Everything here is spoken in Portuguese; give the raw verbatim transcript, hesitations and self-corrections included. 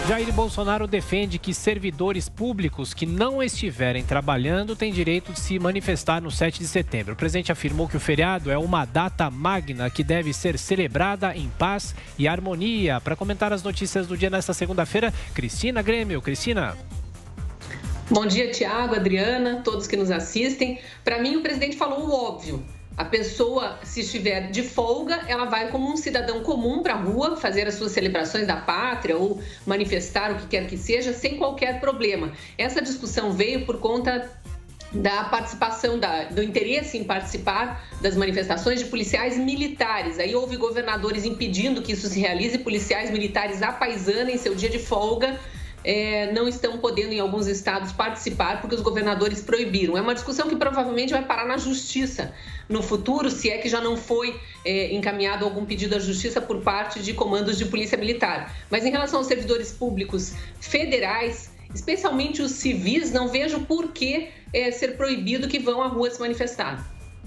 Jair Bolsonaro defende que servidores públicos que não estiverem trabalhando têm direito de se manifestar no sete de setembro. O presidente afirmou que o feriado é uma data magna que deve ser celebrada em paz e harmonia. Para comentar as notícias do dia nesta segunda-feira, Cristina Grêmio. Cristina. Bom dia, Tiago, Adriana, todos que nos assistem. Para mim, o presidente falou o óbvio. A pessoa, se estiver de folga, ela vai como um cidadão comum para a rua fazer as suas celebrações da pátria ou manifestar o que quer que seja, sem qualquer problema. Essa discussão veio por conta da participação, da, do interesse em participar das manifestações de policiais militares. Aí houve governadores impedindo que isso se realize, policiais militares à paisana em seu dia de folga. É, não estão podendo em alguns estados participar porque os governadores proibiram. É uma discussão que provavelmente vai parar na justiça no futuro, se é que já não foi é, encaminhado algum pedido à justiça por parte de comandos de polícia militar. Mas em relação aos servidores públicos federais, especialmente os civis, não vejo por que é, ser proibido que vão à rua se manifestar.